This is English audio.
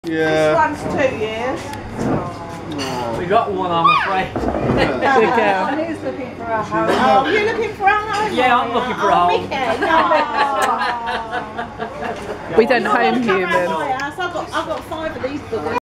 Yeah. This one's 2 years. Oh. We got one, I'm afraid. Good girl. And who's looking for a home? Oh, you're looking for a home? Yeah, I'm looking for a home. Mickey, no. We don't home humans. I've got 5 of these boogers.